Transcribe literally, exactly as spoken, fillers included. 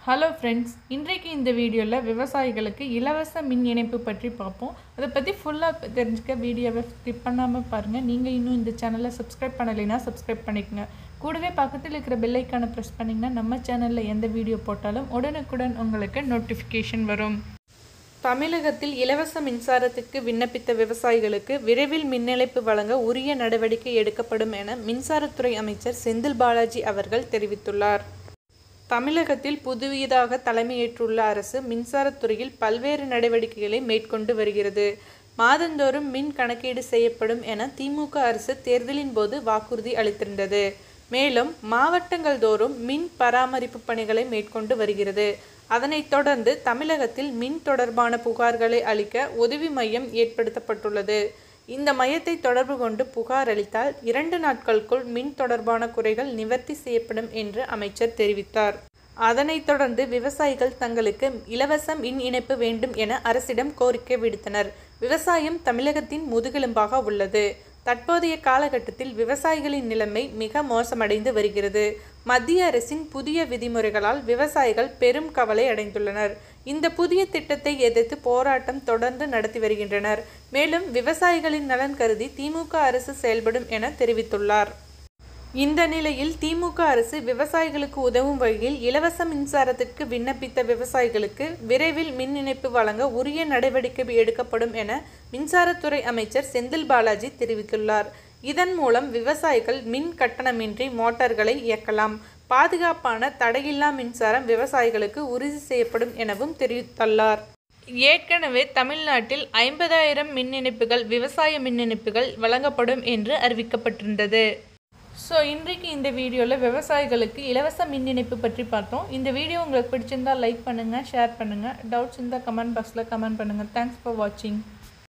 Hello friends, இன்றைக்கு இந்த வீடியோவில் விவசாயிகளுக்கு இலவச மின் இணைப்பு பற்றி பார்ப்போம். அதை பற்றி ஃபுல்லாக தெரிஞ்சுக்க வீடியோவை ஸ்கிப் பண்ணாமல் பாருங்கள். நீங்கள் இன்னும் இந்த சேனலை சப்ஸ்கிரைப் பண்ணலைன்னா சப்ஸ்கிரைப் பண்ணிக்கோங்க. கூடவே பக்கத்தில் இருக்கிற பெல் ஐக்கானை ப்ரெஸ் பண்ணிங்கன்னா நம்ம சேனலில் எந்த வீடியோ போட்டாலும் உடனுக்குடன் உங்களுக்கு நோட்டிஃபிகேஷன் வரும். தமிழகத்தில் இலவச மின்சாரத்துக்கு விண்ணப்பித்த விவசாயிகளுக்கு விரைவில் மின் இணைப்பு வழங்க உரிய நடவடிக்கை எடுக்கப்படும் என மின்சாரத்துறை அமைச்சர் செந்தில் பாலாஜி அவர்கள் தெரிவித்துள்ளார். தமிழகத்தில் புதியதாக தலைமையேற்றுள்ள அரசு மின்சாரத்துறையில் பல்வேறு நடவடிக்கைகளை மேற்கொண்டு வருகிறது. மாதந்தோறும் மின் கணக்கீடு செய்யப்படும் என திமுக அரசு தேர்தலின் போது வாக்குறுதி அளித்திருந்தது. மேலும் மாவட்டங்கள் தோறும் மின் பராமரிப்பு பணிகளை மேற்கொண்டு வருகிறது. அதனைத் தொடர்ந்து தமிழகத்தில் மின் தொடர்பான புகார்களை அளிக்க உதவி மையம் ஏற்படுத்தப்பட்டுள்ளது. இந்த மையத்தை தொடர்பு கொண்டு புகார் அளித்தால் இரண்டு நாட்களுக்குள் மின் தொடர்பான குறைகள் நிவர்த்தி செய்யப்படும் என்று அமைச்சர் தெரிவித்தார். அதனைத் தொடர்ந்து விவசாயிகள் தங்களுக்கு இலவச மின் இணைப்பு வேண்டும் என அரசிடம் கோரிக்கை விடுத்தனர். விவசாயம் தமிழகத்தின் முதுகெலும்பாக உள்ளது. தற்போதைய காலகட்டத்தில் விவசாயிகளின் நிலைமை மிக மோசமடைந்து வருகிறது. மத்திய அரசின் புதிய விதிமுறைகளால் விவசாயிகள் பெரும் கவலை அடைந்துள்ளனர். இந்த புதிய திட்டத்தை எதிர்த்து போராட்டம் தொடர்ந்து நடத்தி வருகின்றனர். மேலும் விவசாயிகளின் நலன் கருதி திமுக அரசு செயல்படும் என தெரிவித்துள்ளார். இந்த நிலையில் திமுக அரசு விவசாயிகளுக்கு உதவும் வகையில் இலவச மின்சாரத்திற்கு விண்ணப்பித்த விவசாயிகளுக்கு விரைவில் மின் இணைப்பு வழங்க உரிய நடவடிக்கை எடுக்கப்படும் என மின்சாரத்துறை அமைச்சர் செந்தில் பாலாஜி தெரிவித்துள்ளார். இதன் மூலம் விவசாயிகள் மின் கட்டணமின்றி மோட்டார்களை இயக்கலாம். பாதுகாப்பான தடையில்லா மின்சாரம் விவசாயிகளுக்கு உறுதி செய்யப்படும் எனவும் தெரிவித்துள்ளார். ஏற்கனவே தமிழ்நாட்டில் ஐம்பதாயிரம் மின் இணைப்புகள் விவசாய மின் இணைப்புகள் வழங்கப்படும் என்று அறிவிக்கப்பட்டிருந்தது. ஸோ இன்றைக்கு இந்த வீடியோவில் விவசாயிகளுக்கு இலவச மின் இணைப்பு பற்றி பார்த்தோம். இந்த வீடியோ உங்களுக்கு பிடிச்சிருந்தால் லைக் பண்ணுங்கள், ஷேர் பண்ணுங்கள். டவுட்ஸ் இருந்தால் கமெண்ட் பாக்ஸில் கமெண்ட் பண்ணுங்கள். தேங்க்ஸ் ஃபார் வாட்சிங்.